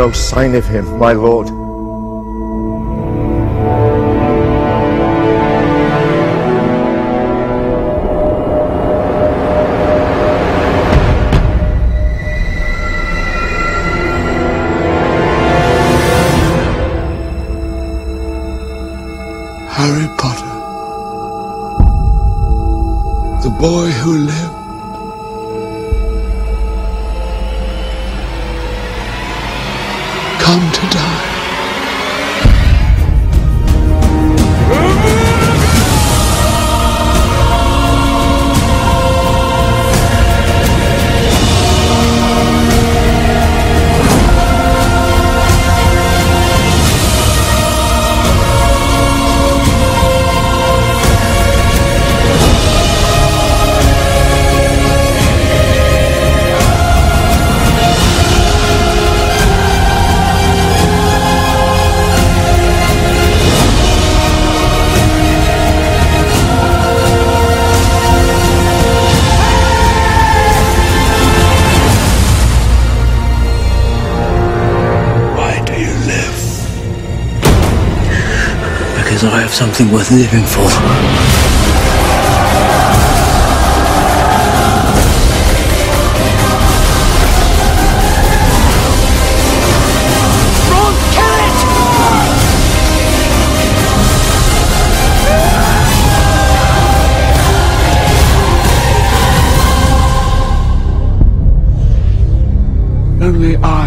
no sign of him, my lord. Harry Potter, the boy who lived, come to die. Because I have something worth living for. Ron, kill it! Only I